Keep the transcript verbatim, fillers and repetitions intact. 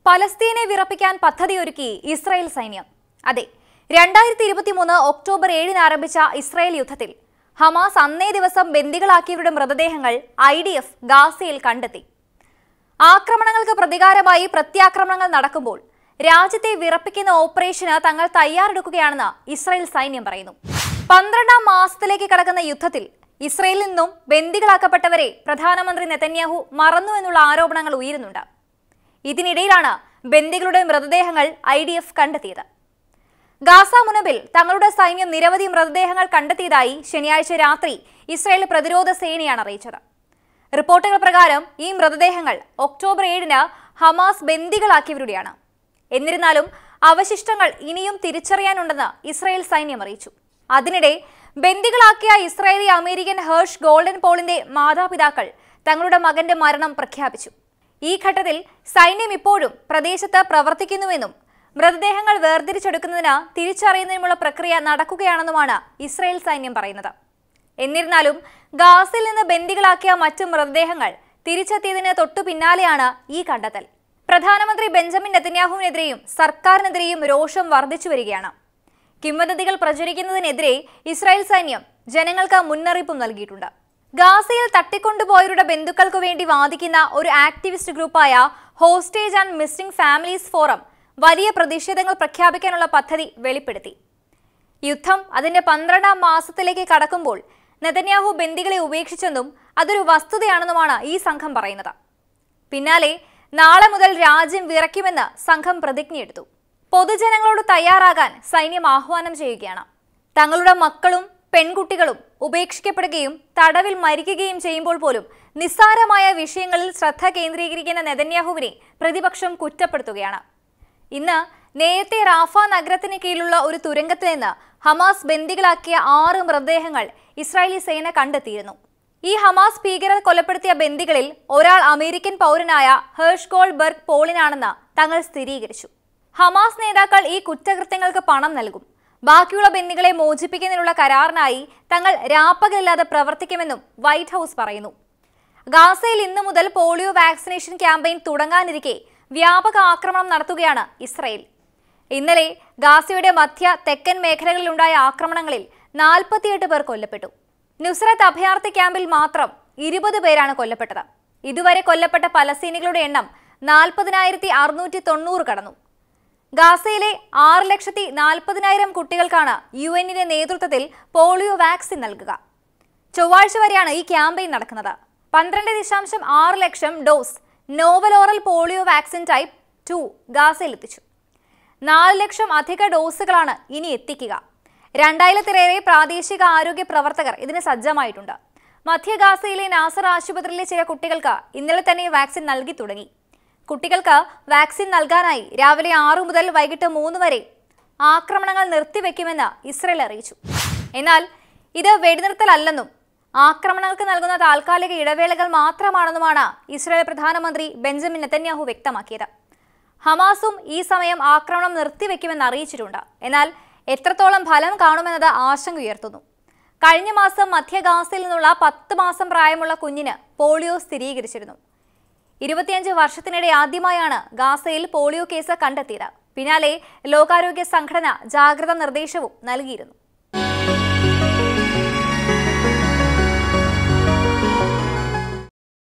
പലസ്തീനെ വിറപ്പിക്കാൻ പദ്ധതിയൊരുക്കി Israel സൈന്യം. അതെ, രണ്ടായിരത്തി ഇരുപത്തിമൂന്ന് ഒക്ടോബർ ഏഴിന് ആരംഭിച്ച ഇസ്രായേൽ യുദ്ധത്തിൽ ഹമാസ് അന്നേ ദിവസം ബന്ദികളാക്കിയവരുടെ മൃതദേഹങ്ങൾ ഐ ഡി എഫ് ഗാസയിൽ കണ്ടെത്തി. ആക്രമണങ്ങൾക്ക് പ്രതികാരമായി പ്രത്യാക്രമണങ്ങൾ നടക്കുമ്പോൾ രാജ്യത്തെ വിറപ്പിക്കുന്ന ഓപ്പറേഷന് തങ്ങൾ തയ്യാറെടുക്കുകയാണെന്ന് ഇസ്രായേൽ സൈന്യം പറയുന്നു. പന്ത്രണ്ടാം മാസത്തിലേക്ക് കടക്കുന്ന യുദ്ധത്തിൽ ഇസ്രായേലിൽ നിന്നും ബന്ദികളാക്കപ്പെട്ടവരെ പ്രധാനമന്ത്രി നെതന്യാഹു മറന്നു എന്നുള്ള ആരോപണങ്ങൾ ഉയരുന്നുണ്ട്. ഇതിനിടയിലാണ് ബന്ദികളുടെ മൃതദേഹങ്ങൾ ഐ ഡി എഫ് കണ്ടെത്തിയത്. ഗാസ മുനമ്പിൽ തങ്ങളുടെ സൈന്യം നിരവധി മൃതദേഹങ്ങൾ കണ്ടെത്തിയതായി ശനിയാഴ്ച രാത്രി ഇസ്രായേൽ പ്രതിരോധ സേനയാണ് അറിയിച്ചത്. റിപ്പോർട്ടുകൾ പ്രകാരം ഈ മൃതദേഹങ്ങൾ ഒക്ടോബർ ഏഴിന് ഹമാസ് ബന്ദികളാക്കിയവരുടെയാണ്. എന്നിരുന്നാലും അവശിഷ്ടങ്ങൾ ഇനിയും തിരിച്ചറിയാനുണ്ടെന്ന് ഇസ്രായേൽ സൈന്യം അറിയിച്ചു. അതിനിടെ ബന്ദികളാക്കിയ ഇസ്രായേലി അമേരിക്കൻ ഹേർഷ് ഗോൾഡൻ പോളിന്റെ മാതാപിതാക്കൾ തങ്ങളുടെ മകന്റെ മരണം പ്രഖ്യാപിച്ചു. ഈ ഘട്ടത്തിൽ സൈന്യം ഇപ്പോഴും പ്രദേശത്ത് പ്രവർത്തിക്കുന്നുവെന്നും മൃതദേഹങ്ങൾ വേർതിരിച്ചെടുക്കുന്നതിന് തിരിച്ചറിയുന്നതിനുമുള്ള പ്രക്രിയ നടക്കുകയാണെന്നുമാണ് ഇസ്രായേൽ സൈന്യം പറയുന്നത്. എന്നിരുന്നാലും ഗാസയിൽ നിന്ന് ബന്ദികളാക്കിയ മറ്റു മൃതദേഹങ്ങൾ തിരിച്ചെത്തിയതിന് തൊട്ടു പിന്നാലെയാണ് ഈ കണ്ടെത്തൽ. പ്രധാനമന്ത്രി ബെഞ്ചമിൻ നെതന്യാഹുവിനെതിരെയും സർക്കാരിനെതിരെയും രോഷം വർദ്ധിച്ചു വരികയാണ്. കിംവദന്തികൾ പ്രചരിക്കുന്നതിനെതിരെ ഇസ്രായേൽ സൈന്യം ജനങ്ങൾക്ക് മുന്നറിയിപ്പും നൽകിയിട്ടുണ്ട്. ഗാസയിൽ തട്ടിക്കൊണ്ടുപോയവരുടെ ബന്ധുക്കൾക്കു വേണ്ടി വാദിക്കുന്ന ഒരു ആക്ടിവിസ്റ്റ് ഗ്രൂപ്പായ hostage and missing families forum വലിയ പ്രതിഷേധങ്ങൾ പ്രഖ്യാപിക്കാനുള്ള പദ്ധതി വെളിപ്പെടുത്തി. യുദ്ധം അതിന്റെ പന്ത്രണ്ടാം മാസത്തിലേക്ക് കടക്കുമ്പോൾ നെതന്യാഹു ബന്ദികളെ ഉപേക്ഷിച്ചെന്നും അതൊരു വസ്തുതയാണെന്നുമാണ് ഈ സംഘം പറയുന്നത്. പിന്നാലെ നാളെ മുതൽ രാജ്യം വിറയ്ക്കുമെന്ന് സംഘം പ്രതിജ്ഞയെടുത്തു. പൊതുജനങ്ങളോട് തയ്യാറാകാൻ സൈന്യം ആഹ്വാനം ചെയ്യുകയാണ്. തങ്ങളുടെ മക്കളും പെൺകുട്ടികളും ഉപേക്ഷിക്കപ്പെടുകയും തടവിൽ മരിക്കുകയും ചെയ്യുമ്പോൾ പോലും നിസ്സാരമായ വിഷയങ്ങളിൽ ശ്രദ്ധ കേന്ദ്രീകരിക്കുന്ന നെതന്യാഹുവിനെ പ്രതിപക്ഷം കുറ്റപ്പെടുത്തുകയാണ്. ഇന്ന് നേരത്തെ റാഫ നഗരത്തിന് കീഴിലുള്ള ഒരു തുരങ്കത്തിൽ നിന്ന് ഹമാസ് ബന്ദികളാക്കിയ ആറ് മൃതദേഹങ്ങൾ ഇസ്രായേലി സേന കണ്ടെത്തിയിരുന്നു. ഈ ഹമാസ് ഭീകരർ കൊലപ്പെടുത്തിയ ബന്ദികളിൽ ഒരാൾ അമേരിക്കൻ പൗരനായ ഹേർഷ് ഗോൾഡ്ബർഗ് പോളിനാണെന്ന് തങ്ങൾ സ്ഥിരീകരിച്ചു. ഹമാസ് നേതാക്കൾ ഈ കുറ്റകൃത്യങ്ങൾക്ക് പണം നൽകും. ബാക്കിയുള്ള ബന്ദികളെ മോചിപ്പിക്കുന്നതിനുള്ള കരാറിനായി തങ്ങൾ രാപ്പകലില്ലാതെ പ്രവർത്തിക്കുമെന്നും വൈറ്റ് ഹൌസ് പറയുന്നു. ഗാസയിൽ ഇന്നു മുതൽ പോളിയോ വാക്സിനേഷൻ ക്യാമ്പയിൻ തുടങ്ങാനിരിക്കെ വ്യാപക ആക്രമണം നടത്തുകയാണ് ഇസ്രായേൽ. ഇന്നലെ ഗാസയുടെ മധ്യ തെക്കൻ മേഖലകളിലുണ്ടായ ആക്രമണങ്ങളിൽ നാൽപ്പത്തിയെട്ട് പേർ കൊല്ലപ്പെട്ടു. നുസ്രത്ത് അഭയാർത്ഥി ക്യാമ്പിൽ മാത്രം ഇരുപത് പേരാണ് കൊല്ലപ്പെട്ടത്. ഇതുവരെ കൊല്ലപ്പെട്ട പലസ്തീനികളുടെ എണ്ണം നാൽപ്പതിനായിരത്തി അറുന്നൂറ്റി തൊണ്ണൂറ് കടന്നു. ഗാസയിലെ ആറ് ലക്ഷത്തി നാൽപ്പതിനായിരം കുട്ടികൾക്കാണ് യു എന്നിന്റെ നേതൃത്വത്തിൽ പോളിയോ വാക്സിൻ നൽകുക. ചൊവ്വാഴ്ച വരെയാണ് ഈ ക്യാമ്പയിൻ നടക്കുന്നത്. പന്ത്രണ്ട് ദശാംശം ആറ് ലക്ഷം dose novel oral polio vaccine type two ഗാസയിൽ എത്തിച്ചു. നാല് ലക്ഷം അധിക ഡോസുകളാണ് ഇനി എത്തിക്കുക. രണ്ടായിരത്തിലേറെ പ്രാദേശിക ആരോഗ്യ പ്രവർത്തകർ ഇതിന് സജ്ജമായിട്ടുണ്ട്. മധ്യ ഗാസയിലെ നാസർ ആശുപത്രിയിലെ ചില കുട്ടികൾക്ക് ഇന്നലെ തന്നെ വാക്സിൻ നൽകി തുടങ്ങി. കുട്ടികൾക്ക് വാക്സിൻ നൽകാനായി രാവിലെ ആറു മുതൽ വൈകിട്ട് മൂന്ന് വരെ ആക്രമണങ്ങൾ നിർത്തിവെക്കുമെന്ന് ഇസ്രായേൽ അറിയിച്ചു. എന്നാൽ ഇത് വെടിനിർത്തലല്ലെന്നും ആക്രമണങ്ങൾക്ക് നൽകുന്ന താൽക്കാലിക ഇടവേളകൾ മാത്രമാണെന്നുമാണ് ഇസ്രായേൽ പ്രധാനമന്ത്രി ബെഞ്ചമിൻ നെതന്യാഹു വ്യക്തമാക്കിയത്. ഹമാസും ഈ സമയം ആക്രമണം നിർത്തിവെക്കുമെന്ന് അറിയിച്ചിട്ടുണ്ട്. എന്നാൽ എത്രത്തോളം ഫലം കാണുമെന്നത് ആശങ്ക ഉയർത്തുന്നു. കഴിഞ്ഞ മാസം മധ്യ ഗാസയിൽ നിന്നുള്ള പത്ത് മാസം പ്രായമുള്ള കുഞ്ഞിന് പോളിയോ സ്ഥിരീകരിച്ചിരുന്നു. ഇരുപത്തിയഞ്ച് വർഷത്തിനിടെ ആദ്യമായാണ് ഗാസയിൽ പോളിയോ കേസ് കണ്ടെത്തിയത്. പിന്നാലെ ലോകാരോഗ്യ സംഘടന ജാഗ്രതാ നിർദ്ദേശവും നൽകിയിരുന്നു.